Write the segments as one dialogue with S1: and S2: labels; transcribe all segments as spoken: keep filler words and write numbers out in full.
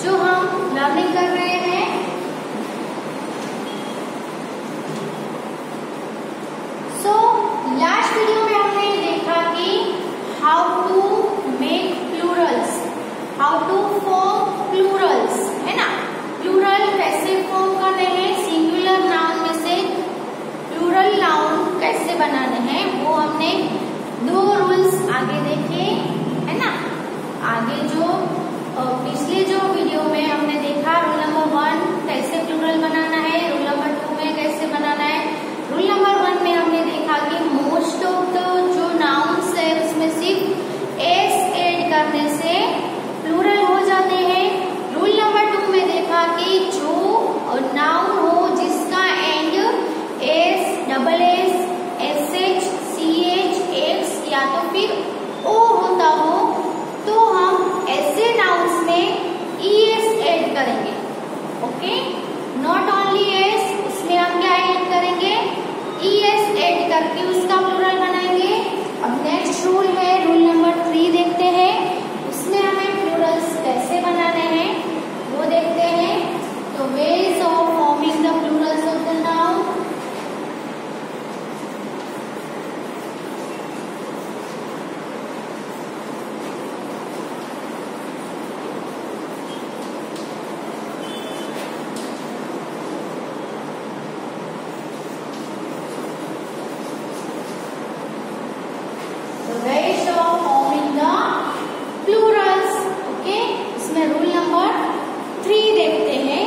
S1: जो हम लर्निंग कर रहे हैं। सो लास्ट वीडियो में हमने देखा कि how to make plurals, how to form plurals, है ना। प्लूरल कैसे फॉर्म करने हैं, सिंगुलर नाउन में से प्लूरल नाउन कैसे बनाने हैं, वो हमने दो रूल्स आगे देखे, है ना। आगे जो पिछले जो वीडियो में हमने देखा, रूल नंबर वन कैसे प्लूरल बनाना है, रूल नंबर टू में कैसे बनाना है। रूल नंबर वन में हमने देखा कि मोस्ट ऑफ द जो नाउन्स है उसमें सिर्फ एस ऐड करने से प्लूरल हो जाते हैं। रूल नंबर टू में देखा कि जो नाउन हो जिसका end S, double S, S H, C H, X या तो फिर ओ होता हो तो हम ऐसे नाउन्स में ई एस ऐड करेंगे। ओके, नॉट ओनली एस, उसमें हम क्या ऐड करेंगे, ई एस ऐड करके उसका प्लूरल बनाएंगे। अब नेक्स्ट रूल है रूल नंबर थ्री, देखते हैं उसमें हमें प्लूरल्स कैसे बनाने हैं वो देखते हैं। तो ways of forming the plurals of the noun. Ways of forming the plurals, okay, इसमें रूल नंबर थ्री देखते हैं।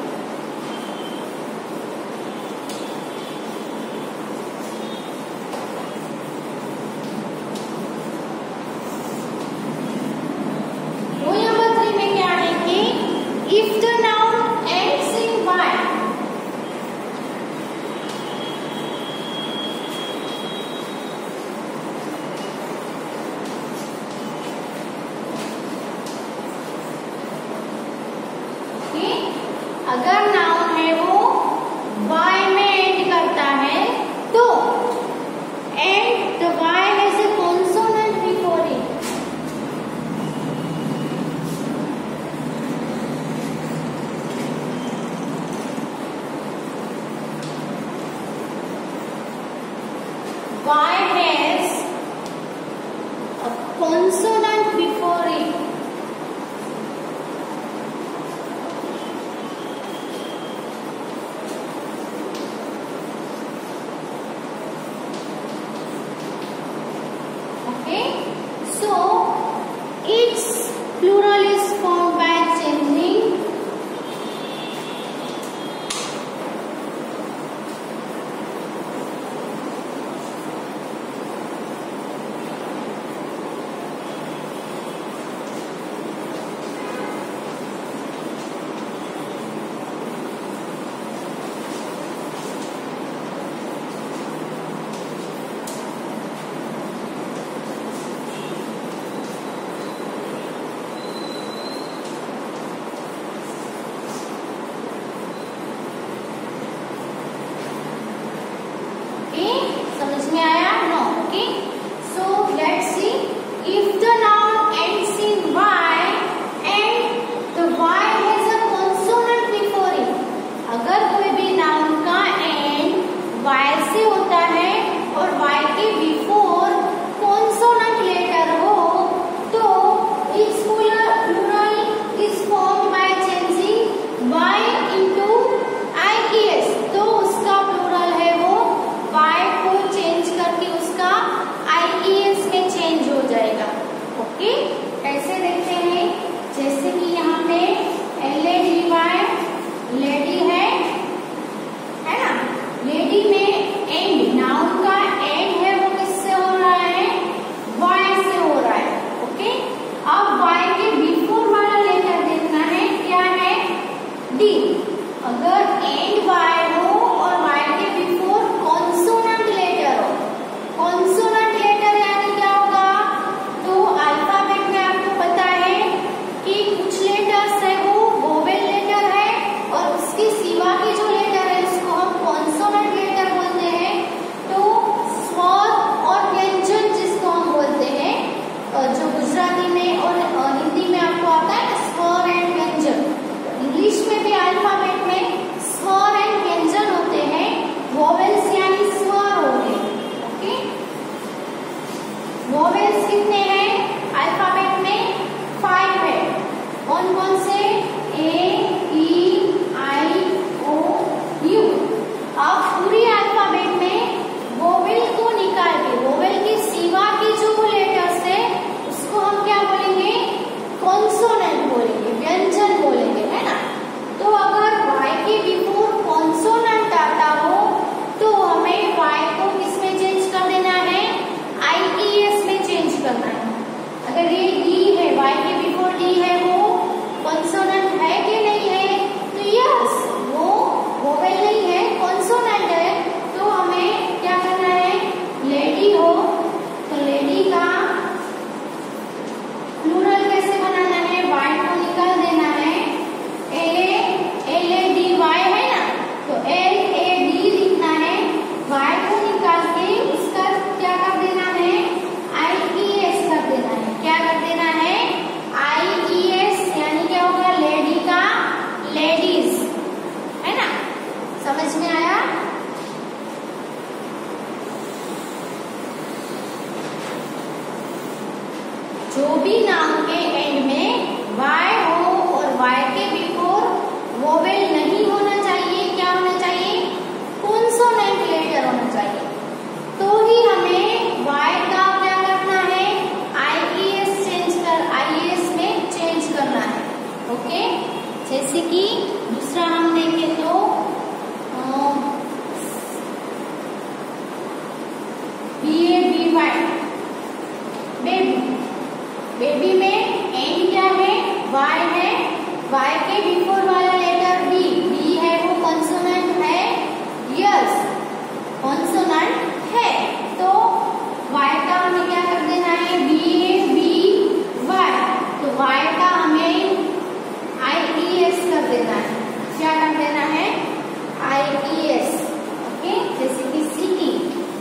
S1: रूल नंबर थ्री में क्या है कि if the noun ends in y, अगर नाउन है वो y में एंड करता है तो and the y has a consonant before it. y has a consonant before it। So its plural is formed by changing समझ में आया, no. Okay, so let's see, if the noun ends in y and the y has a consonant before it, अगर कोई भी noun का and y से होता है और y के बिफोर कॉन्सोनेंट लेटर हो तो it's plural is formed by changing y into I E S. तो उसका प्लूरल है वो y को चेंज करके उसका आई ई एस में चेंज हो जाएगा। ओके, कैसे देखते हैं, जैसे कि यहाँ पे L A D Y lady है, है ना। लेडी में एंड, नाउन का एंड है वो किससे हो रहा है, y से हो रहा है। ओके, अब y के बिफोर वाला लेटर देखना है, क्या है, डी। अगर एंड y हो और y के बिफोर कॉन्सोनेंट लेटर हो, कॉन्सोनेंट लेटर यानी क्या होगा, तो अल्फाबेट में आपको पता है कि कुछ लेटर्स है वो वोवेल लेटर है और उसके सिवा के जो लेटर है उसको हम कॉन्सोनेंट लेटर बोलते हैं। तो स्वर और व्यंजन जिसको हम बोलते हैं, जो गुजराती में और हिंदी में आपको आता है स्वर एंड व्यंजन, अल्फाबेट में स्वर एंड व्यंजन होते हैं, वोवेल्स यानी स्वर हो गए। ओके, वोवेल्स कितने हैं अल्फाबेट में? फाइव है। कौन कौन से? A, E, I, O, U. अब पूरी अल्फाबेट में वोवेल को निकाल के, वोवेल के सिवा के जो लेटर्स है उसको हम क्या बोलेंगे? कॉन्सोनेंट बोलेंगे, व्यंजन बोलेंगे, है ना। तो अगर वाई के बिफोर कॉन्सोनेंट आता हो तो हमें वाई को किसमें चेंज कर देना है? आई ई एस में चेंज करना है। अगर ये डी है, वाई के बिफोर डी है, वो कॉन्सोनेंट है कि नहीं है? तो यस, वो वोवेल नहीं है, कॉन्सोनेंट है। तो हमें क्या करना है? लेडी हो तो लेडी का प्लूरल कैसे बनाना है? वाई को निकाल देना है। L A L A D Y है ना, तो एल ए डी लिखना है। वाई को निकाल के उसका क्या कर देना है? आई ई एस कर देना है। क्या कर देना है? आई ई एस, यानी क्या होगा? लेडी का लेडीज, है ना। समझ में आया? जो भी नाम के एंड में वाई हो और वाई के बिफोर वोवेल नहीं होना चाहिए, क्या होना चाहिए? कॉन्सोनेंट लेटर होना चाहिए। तो ही हमें वाई का क्या करना है? आई ई एस चेंज कर आई ई एस में चेंज करना है। ओके, जैसे कि दूसरा हम देखें तो B A B Y, baby. Baby में एंड क्या है? वाई है। वाई के बिफोर वाला लेटर बी, बी है वो कॉन्सोनेंट है? यस, कॉन्सोनेंट है। तो वाई का हमें क्या कर देना है? B A B Y. तो वाई का हमें आई ई एस कर देना है। क्या कर देना है? आई ई एस। ओके, जैसे कि city,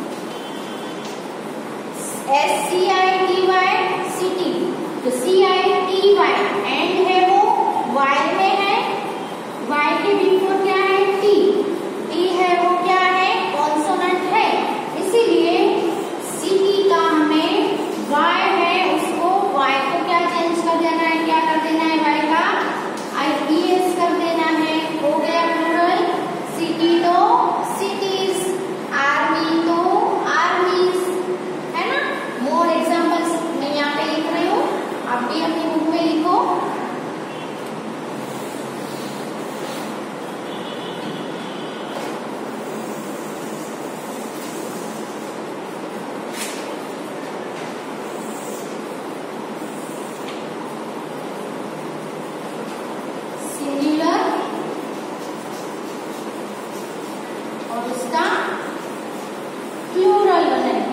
S1: S C I T Y, city. तो C I T Y end है वो वाई में है। वाई के बिफोर क्या है? टी। टी है वो क्या है? कॉन्सोनेंट है। इसीलिए सिटी का हमें वाई है, उसको वाई को क्या चेंज कर देना है? क्या कर देना है? वाई का आई ई एस कर देना है। हो गया प्लूरल। सिटी तो सिटीज, आर्मी तो आर्मीज, है ना। मोर एग्जाम्पल्स मैं यहाँ पे लिख रही हूँ, आप भी अपनी बुक में लिखो। सिंगुलर और उसका प्लूरल बनाएंगे।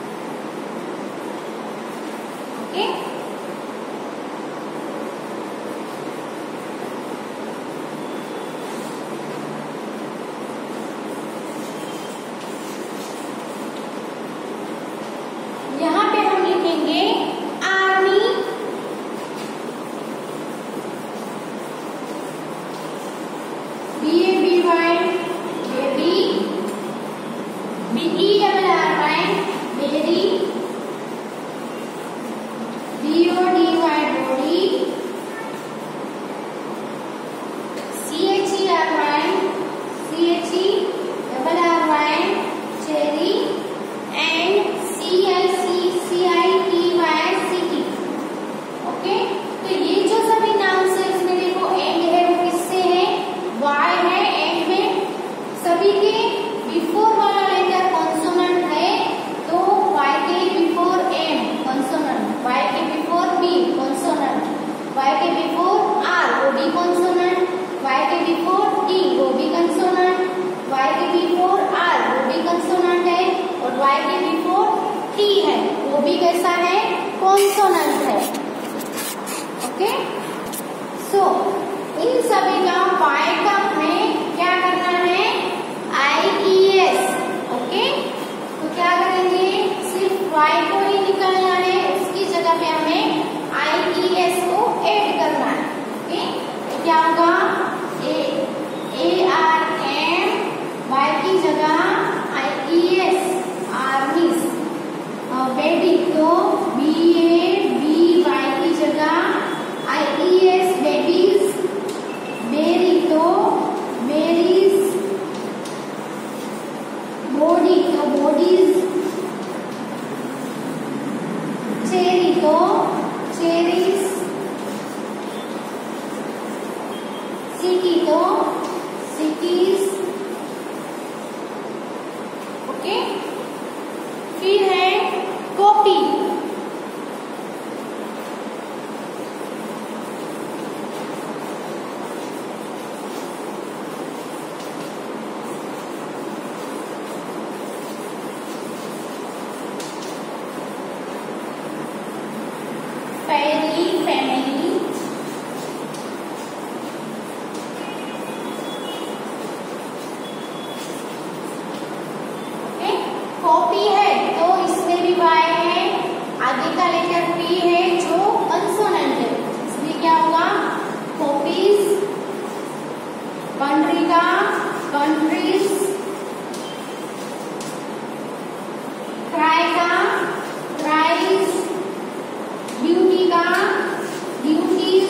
S1: ओके, यहाँ पे हम लिखेंगे army, B A B Y baby, B E double R Y berry, B O D Y body, C H E R Y C H E double R Y cherry, and C I C C I T Y city. Okay, तो ये जो सभी नाम से इसमें देखो and है वो किससे है? वाई है। एंड में सभी के बिफोर वाला लेटर कॉन्सोनेंट है, तो वाई के बिफोर एम कॉन्सोनेंट, वाई के बिफोर बी कॉन्सोनेंट, वाई के बिफोर आर वो भी कॉन्सोनेंट, वाई के बिफोर टी वो भी कॉन्सोनेंट, वाई के बिफोर आर वो भी कॉन्सोनेंट है, और वाई के बिफोर टी है वो भी कैसा है? कॉन्सोनेंट है। ओके, सो इन सभी का वाई का हमें क्या करना है? आई ई एस। ओके, तो क्या करेंगे? सिर्फ वाई को ही निकालना है, उसकी जगह पे हमें आई ई एस को ऐड करना है। ओके, क्या होगा? ए कंट्री का कंट्रीज, क्राई का क्राइज, ब्यूटी का ब्यूटीज,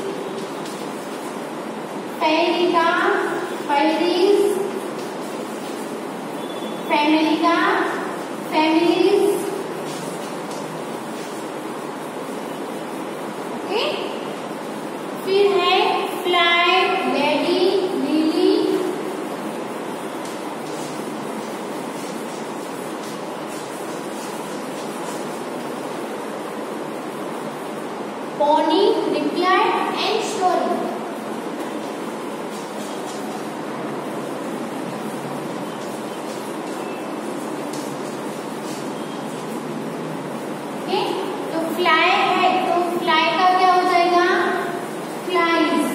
S1: फेरी का फेरीज, फैमिली का फैमिलीज। ओके, फिर है fly, lady, lily, pony, reply and story. Fly है तो फ्लाई का क्या हो जाएगा? फ्लाइज।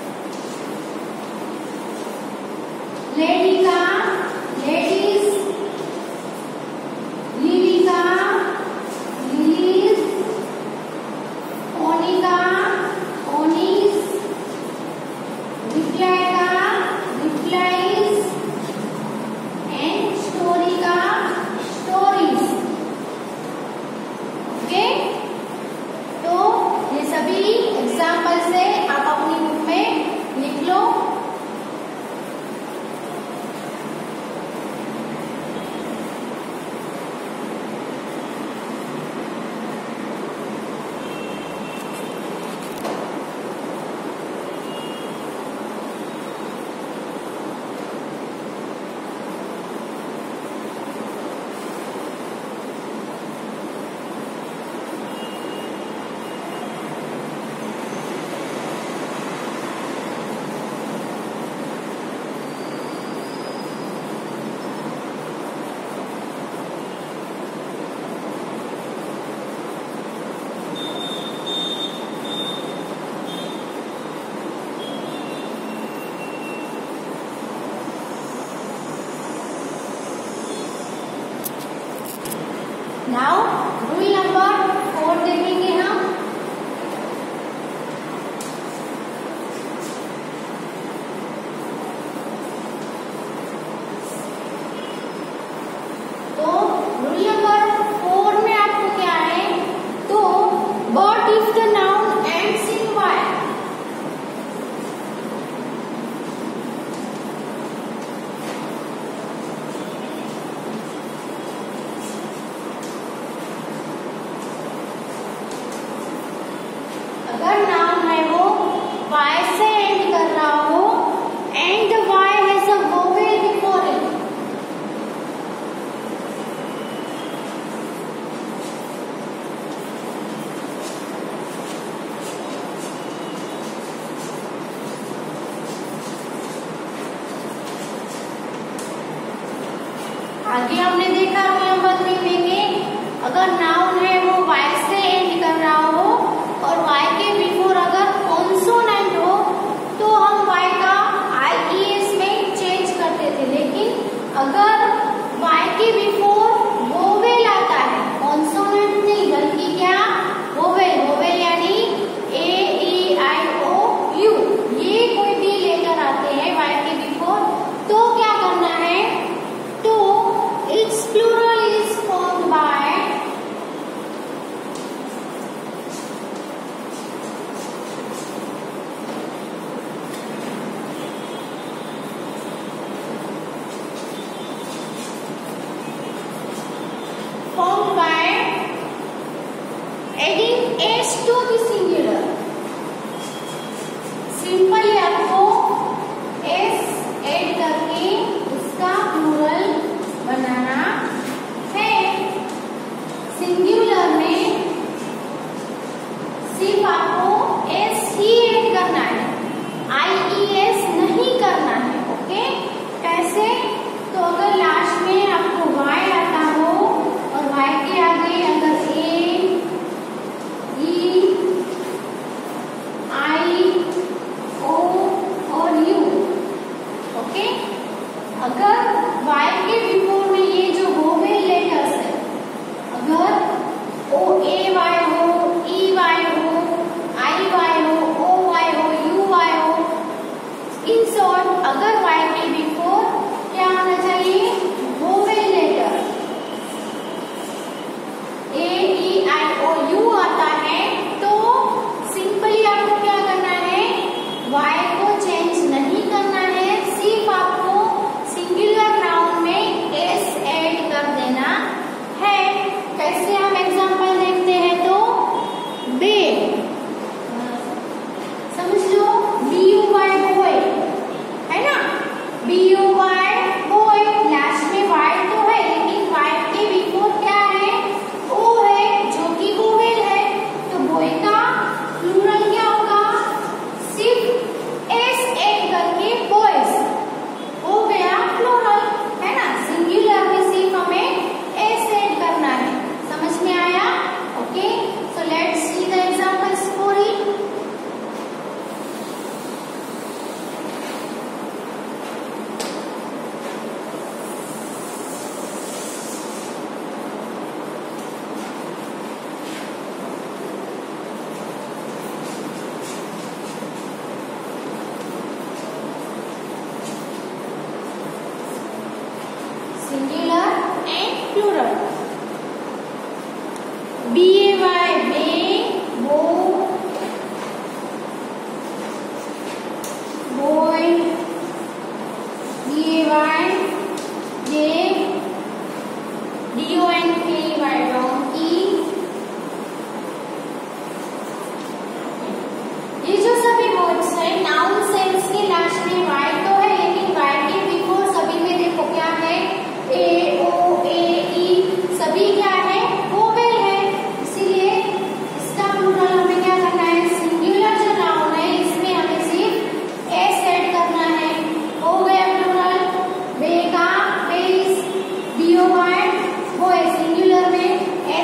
S1: लेडी का लेडीज, लिली का लिलीज, पोनी का पोनीज, रिप्लाई का रिप्लाईज एंड स्टोरी का स्टोरीज। ओके, तो ये सभी एग्जाम्पल से आप अपनी बुक में लिख लो। नाउ रूल नंबर फोर देखेंगे हम। तो रूल नंबर फोर में आपको क्या है? तो what if the noun ends in Y. अगर नाउन है वो वाई से एंड कर रहा हो and the Y has a vowel before it. आगे हमने देखा रूल नंबर थ्री में अगर नाउन है वो वाई से एंड कर रहा हो और वाई के बिफोर अगर कॉन्सोनेंट हो तो हम वाई का आई ई एस में चेंज करते थे, लेकिन अगर वाई के बिफोर वोवेल आता है, कॉन्सोनेंट नहीं बल्कि क्या वोवेल, वोवेल यानी ए ई आई ओ यू, ये कोई भी लेटर आते हैं वाई के बिफोर, तो क्या करना है? तो it's plural is formed by formed by adding s to the singular। Simply आपको s ऐड करके उसका प्लूरल बनाना है। सिंगुलर में सिर्फ आपको s ही ऐड करना है, आई ई एस नहीं करना है। ओके, कैसे? तो अगर लास्ट में आपको y आता हो और y के आगे अगर a, e, अगर वाई के बिफोर क्या होना चाहिए, vowel letter A E I O U आता है, तो सिंपली आपको क्या करना है, वाई को चेंज नहीं करना है, सिर्फ आपको सिंगुलर नाउन में एस ऐड कर देना है। कैसे हम एग्जांपल देखते हैं, तो बे समझ लो, बी यू वाई बॉय है ना, B U Y boy, last में वाई तो है लेकिन वाई के बिफोर क्या है, ओ है जो कि वोवेल है, तो बॉय का प्लूरल क्या होगा, सिर्फ एस ऐड करके बॉयज हो गया प्लूरल, है ना। सिंगुलर में सिर्फ हमें एस ऐड करना है। समझ में आया? Okay, so let's see the examples for it. Singular and plural. B A Y bay, bow, boy. B A Y jay, D O N K Y donkey. ये जो सभी वर्ड्स है नाउन सेंस के लास्ट में Y तो है, लेकिन Y के बिफोर सभी में देखो क्या है, ए ओ ए ई सभी क्या है, वोवेल है, इसीलिए इसका प्लूरल हमें क्या करना है, सिंगुलर जो नाउन है इसमें हमें सिर्फ एस ऐड करना है। हो गया प्लूरल, बे का bays, B O Y boy, singular में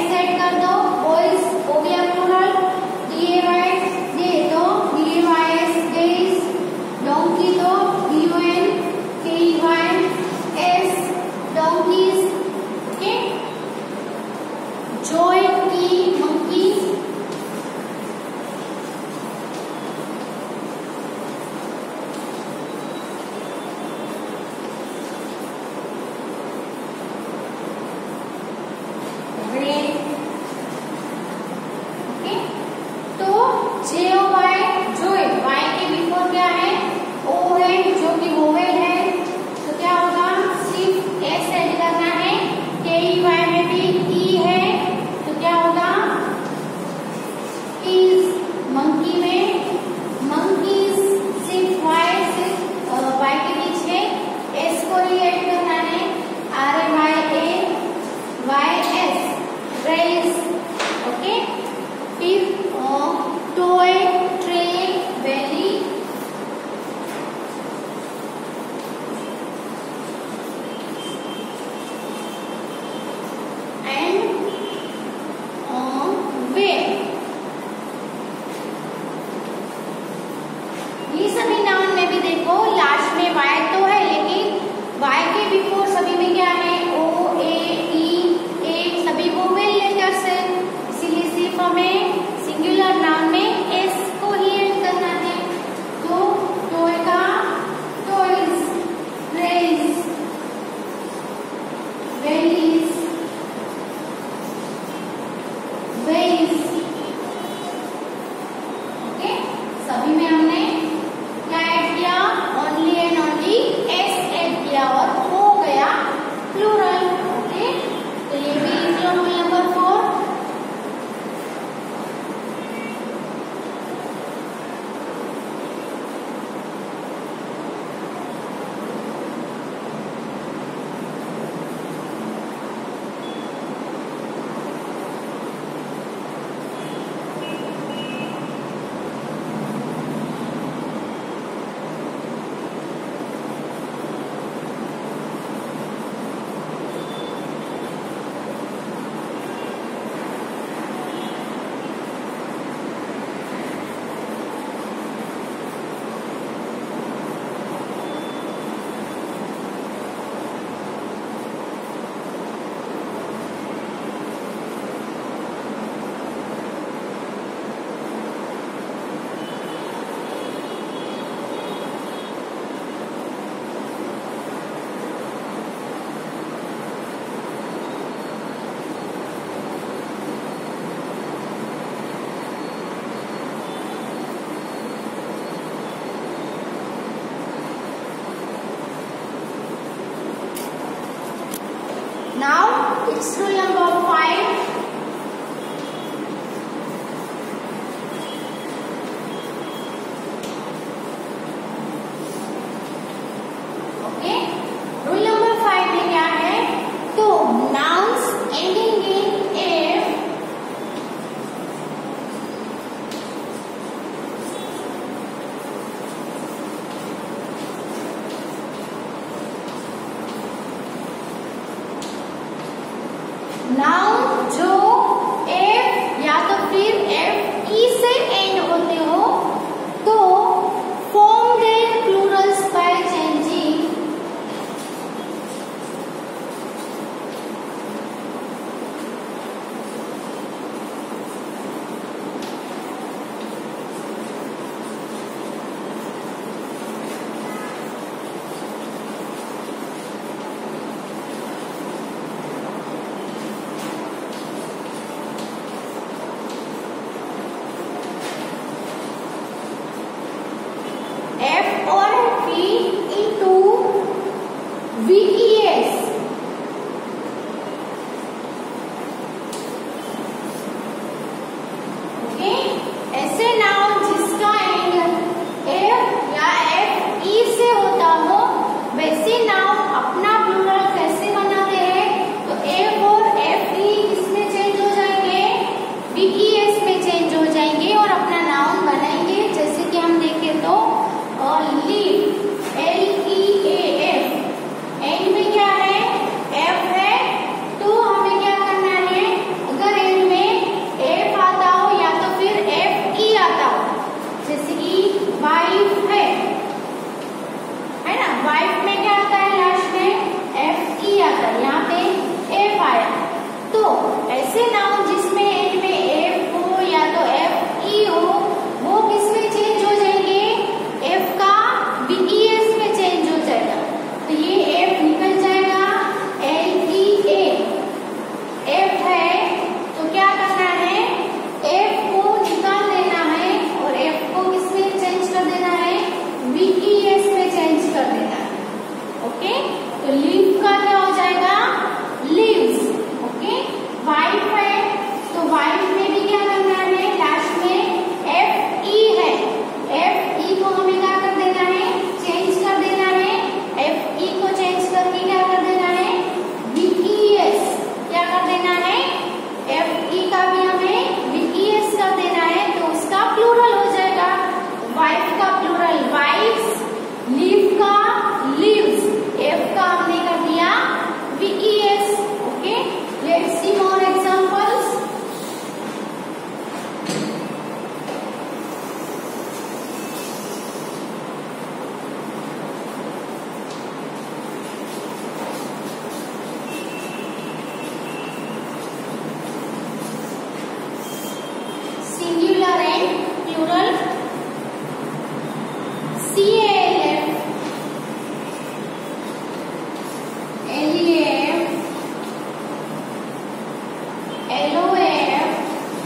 S1: it's rule number five. Okay, rule number five में क्या है? तो nouns ending in f noun जो एफ या तो फिर एफ ई से एंड होते हो तो form their plurals by changing F और V into V E S. Okay, ऐसे नाउन जिसका एंड F या F E से होता हो वैसे नाउन अपना प्लूरल कैसे बनाते हैं? तो F और F E इसमें चेंज हो जाएंगे, V E S में चेंज हो जाएंगे और अपना नाउन बनाएंगे। जैसे कि हम देखें तो और leaf L E A F end में क्या है? एफ है, तो हमें क्या करना है? अगर एंड में एफ आता हो या तो फिर एफ ई आता हो, जैसे कि वाइफ है है ना, वाइफ में क्या आता है? लास्ट में एफ ई आता है, यहाँ पे एफ आया। तो ऐसे नाउन जिसमें एंड में एफ हो या तो एफ ई हो वो किसमें चेंज हो जाएंगे? एफ का V E S में चेंज हो जाएगा। तो ये एफ निकल जाएगा, एल ई ए एफ है, तो क्या करना है? एफ को निकाल देना है और एफ को किसमें चेंज कर देना है? V E S में चेंज कर देना है। ओके, तो लीव का क्या हो जाएगा? लीव्स। ओके, वाइफ है, तो वाइफ में भी क्या करना है? लास्ट में एफ ई है, एफ ई को हमें क्या कर देना है? चेंज कर देना है। एफ ई को चेंज करके क्या कर देना है? V E S क्या कर देना है? एफ ई का भी हमें V E S कर देना है, तो उसका प्लूरल हो जाएगा। वाइफ का प्लूरल वाइफ्स, लीव का लीव्स, एफ का हमने कर दिया V E S। Okay, let's see more examples. Singular and plural. C A L F, L E A F, L O A F,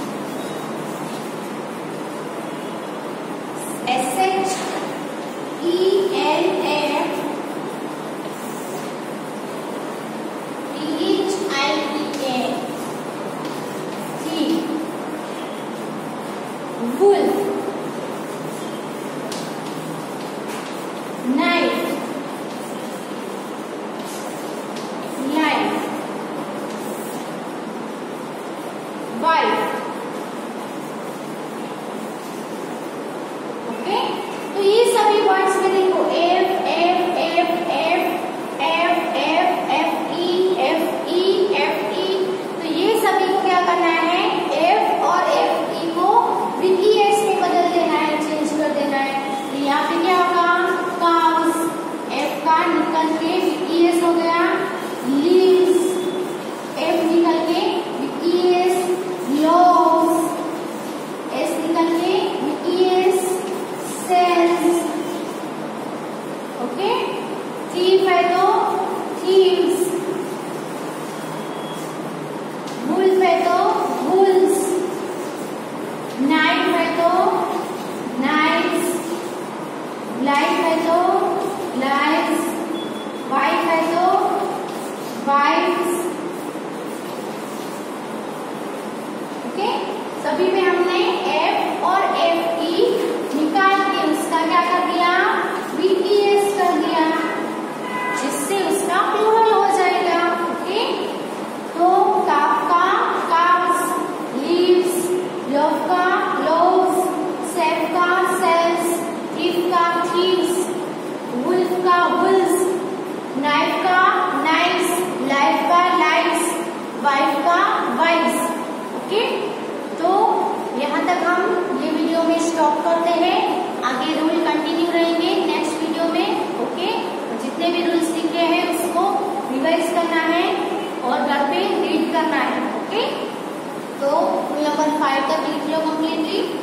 S1: S H E L F, T H I E A, T, wolf, knife, life, wife। Okay, तो ये सभी words में देखो F F F F F F F E F E F E, तो ये सभी को क्या करना है? एफ और एफ ई को V E S में बदल देना है, चेंज कर देना है। तो यहाँ पे क्या होगा? काउस, एफ का निकल के V E S हो गया। लीव्स, एफ निकल के V E S। Loss, S निकल के V E S। Selves, okay. Thief है तो थीव्स, वुल्फ है तो वुल्व्स, नाइफ है तो नाइफ्स, लाइफ है तो लाइव्स, वाइफ है तो वाइफ्स, स्टॉप करते हैं, आगे रूल कंटिन्यू रहेंगे नेक्स्ट वीडियो में। ओके, जितने भी रूल्स सीखे हैं उसको रिवाइज करना है और घर पे रीड करना है। ओके, तो रूल नंबर फाइव तक लिख लो कंप्लीटली।